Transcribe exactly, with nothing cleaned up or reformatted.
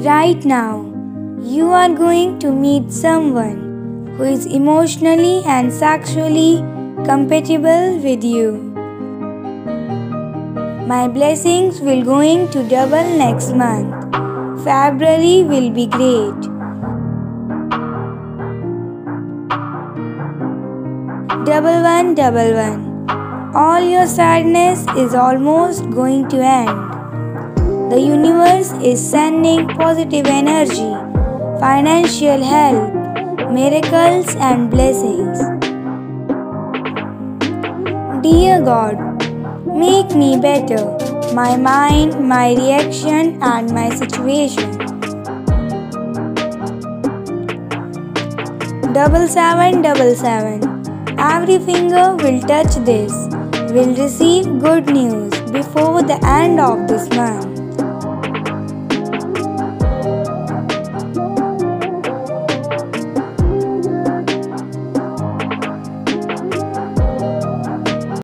Right now, you are going to meet someone who is emotionally and sexually compatible with you. My blessings will going to double next month. February will be great. Double one, double one. All your sadness is almost going to end. The universe is sending positive energy, financial help, miracles and blessings. Dear God, make me better, my mind, my reaction and my situation. Double seven, double seven. Every finger will touch this, will receive good news before the end of this month.